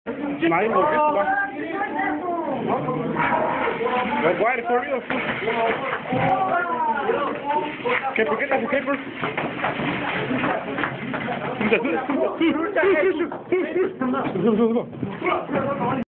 Nein, wo bist du was? Why for real? Kaper, get out of Kaper. Go.